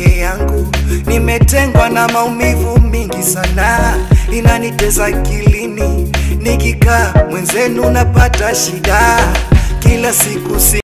peke yangu, nimetengwa na maumivu mingi sana, inanitesa akilini, nikikaa mwenzenu napata shida kila siku.